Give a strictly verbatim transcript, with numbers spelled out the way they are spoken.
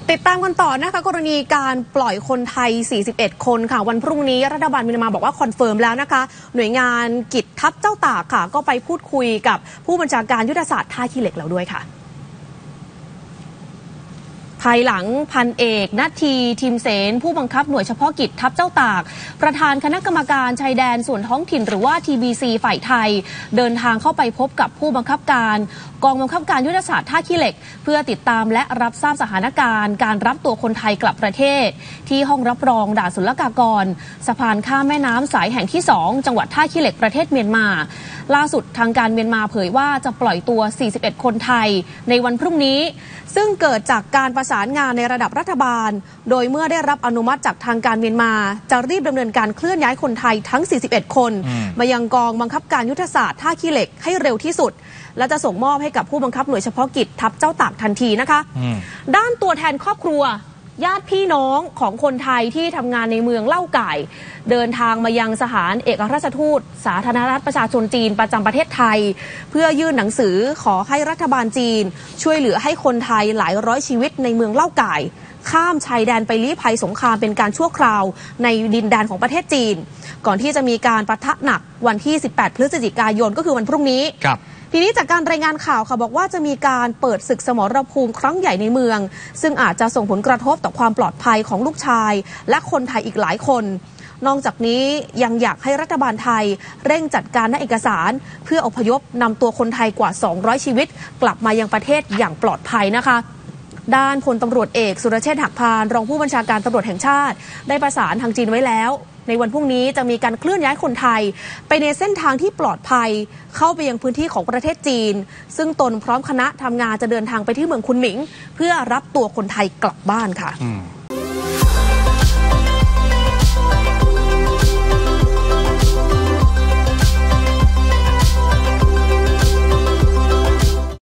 ติดตามกันต่อนะคะกรณีการปล่อยคนไทยสี่สิบเอ็ดคนค่ะวันพรุ่งนี้รัฐบาลเมียนมาบอกว่าคอนเฟิร์มแล้วนะคะหน่วยงานกิจทัพเจ้าตากค่ะก็ไปพูดคุยกับผู้บัญชาการยุทธศาสตร์ท่าขี้เหล็กแล้วด้วยค่ะภายหลังพันเอกณัฐทีทิมเสนผู้บังคับหน่วยเฉพาะกิจทัพเจ้าตากประธานคณะกรรมการชายแดนส่วนท้องถิ่นหรือว่า ที บี ซี ฝ่ายไทยเดินทางเข้าไปพบกับผู้บังคับการกองบังคับการยุทธศาสตร์ท่าขี้เหล็กเพื่อติดตามและรับทราบสถานการณ์การรับตัวคนไทยกลับประเทศที่ห้องรับรองด่านศุลกากรสะพานข้ามแม่น้ำสายแห่งที่สองจังหวัดท่าขี้เหล็กประเทศเมียนมาล่าสุดทางการเมียนมาเผยว่าจะปล่อยตัวสี่สิบเอ็ดคนไทยในวันพรุ่งนี้ซึ่งเกิดจากการประสานงานในระดับรัฐบาลโดยเมื่อได้รับอนุมัติจากทางการเมียนมาจะรีบดำเนินการเคลื่อนย้ายคนไทยทั้งสี่สิบเอ็ดคนมายังกองบังคับการยุทธศาสตร์ท่าขี้เหล็กให้เร็วที่สุดและจะส่งมอบให้กับผู้บังคับหน่วยเฉพาะกิจทัพเจ้าตากทันทีนะคะด้านตัวแทนครอบครัวญาติพี่น้องของคนไทยที่ทำงานในเมืองเล่าไก่เดินทางมายังสถานเอกอัครราชทูตสาธารณรัฐประชาชนจีนประจำประเทศไทยเพื่อยื่นหนังสือขอให้รัฐบาลจีนช่วยเหลือให้คนไทยหลายร้อยชีวิตในเมืองเล่าไก่ข้ามชายแดนไปลี้ภัยสงครามเป็นการชั่วคราวในดินแดนของประเทศจีนก่อนที่จะมีการปะทะหนักวันที่สิบแปดพฤศจิกายนก็คือวันพรุ่งนี้ทีนี้จากการรายงานข่าวค่ะบอกว่าจะมีการเปิดศึกสมรภูมิครั้งใหญ่ในเมืองซึ่งอาจจะส่งผลกระทบต่อความปลอดภัยของลูกชายและคนไทยอีกหลายคนนอกจากนี้ยังอยากให้รัฐบาลไทยเร่งจัดการด้านเอกสารเพื่ออพยพนำตัวคนไทยกว่าสองร้อยชีวิตกลับมายังประเทศอย่างปลอดภัยนะคะด้านพลตำรวจเอกสุรเชษฐ์หักพานรองผู้บัญชาการตำรวจแห่งชาติได้ประสานทางจีนไว้แล้วในวันพรุ่งนี้จะมีการเคลื่อนย้ายคนไทยไปในเส้นทางที่ปลอดภัยเข้าไปยังพื้นที่ของประเทศจีนซึ่งตนพร้อมคณะทำงานจะเดินทางไปที่เมืองคุนหมิงเพื่อรับตัวคนไทยกลับบ้านค่ะ